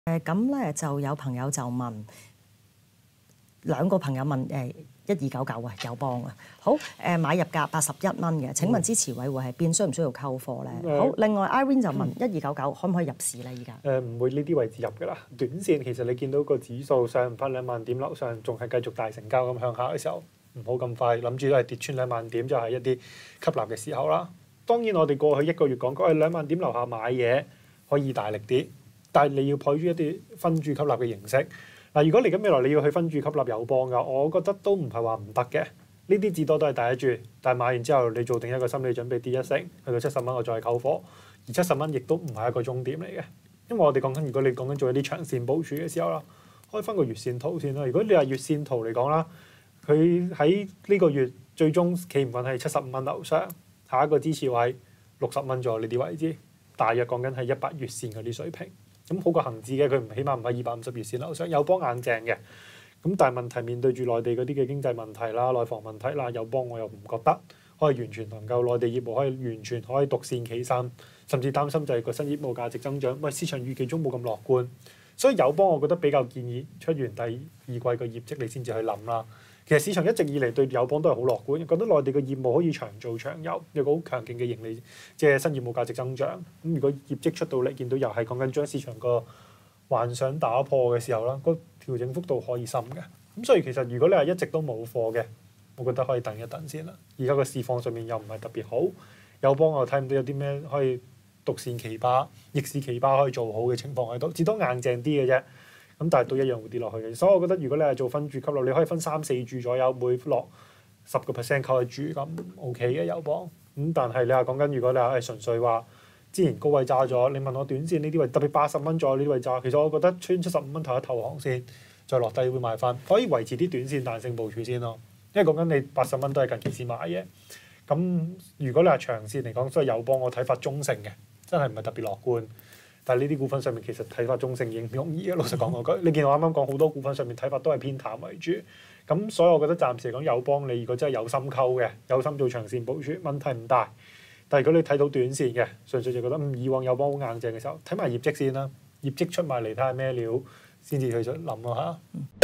咁咧就有朋友就問，兩個朋友問1299啊，友邦啊，好買入價81蚊嘅，請問支持位會係邊？需唔需要溝貨咧？好，另外 Irene 就問1299可唔可以入市咧？依家唔會呢啲位置入㗎啦。短線其實你見到個指數上唔翻2萬點樓上，仲係繼續大成交咁向下嘅時候，唔好咁快諗住都係跌穿2萬點就係一啲吸納嘅時候啦。當然我哋過去1個月講過，2萬點樓下買嘢可以大力啲，但係你要抱住一啲分注吸納嘅形式。嗱，如果嚟緊未來你要去分注吸納友邦㗎，我覺得都唔係話唔得嘅。呢啲至多都係第一注，但係買完之後你做定一個心理準備，跌1成去到70蚊，我再溝貨。而70蚊亦都唔係一個終點嚟嘅，因為我哋講緊如果你講緊做一啲長線部署嘅時候啦，開翻個月線圖先啦。如果你話月線圖嚟講啦，佢喺呢個月最終企唔穩係75蚊樓上，下一個支持位60蚊左右呢啲位置，大約講緊係100月線嗰啲水平。咁好過恒指嘅，佢起碼唔係250月線樓上，友邦硬淨嘅。咁但係問題面對住內地嗰啲嘅經濟問題啦、內房問題啦，友邦我又唔覺得可以完全能夠內地業務可以完全可以獨善其身，甚至擔心就係個新業務價值增長，市場預期中冇咁樂觀。所以友邦我覺得比較建議出完第二季個業績你先至去諗啦。其實市場一直以嚟對友邦都係好樂觀，覺得內地嘅業務可以長做長有，有個好強勁嘅盈利，即係新業務價值增長。咁如果業績出到嚟，見到又係講緊將市場個幻想打破嘅時候啦，個調整幅度可以深嘅。咁所以其實如果你係一直都冇貨嘅，我覺得可以等一等先啦。而家個市況上面又唔係特別好，友邦我睇唔到有啲咩可以獨善其把、逆市奇葩可以做好嘅情況喺度，至多硬淨啲嘅啫。咁但係都一樣會跌落去嘅，所以我覺得如果你係做分注吸納，你可以分3-4注左右，每落10%溝一注咁 OK 嘅友邦。咁但係你話講緊如果你係純粹話之前高位揸咗，你問我短線呢啲位特別80蚊左右呢啲位揸，其實我覺得穿75蚊頭一投降先，再落低會買翻，可以維持啲短線彈性部署先咯。因為講緊你80蚊都係近期先買嘅。咁如果你係長線嚟講，所以友邦我睇法中性嘅，真係唔係特別樂觀。但係呢啲股份上面其實睇法中性已經容易嘅，老實講嗰句。你見我啱啱講好多股份上面睇法都係偏淡為主，咁所以我覺得暫時嚟講友邦你如果真係有心溝嘅，有心做長線部署，問題唔大。但係如果你睇到短線嘅，純粹就覺得以往友邦好硬淨嘅時候，睇埋業績先啦，業績出埋嚟睇下咩料，先至去諗咯嚇。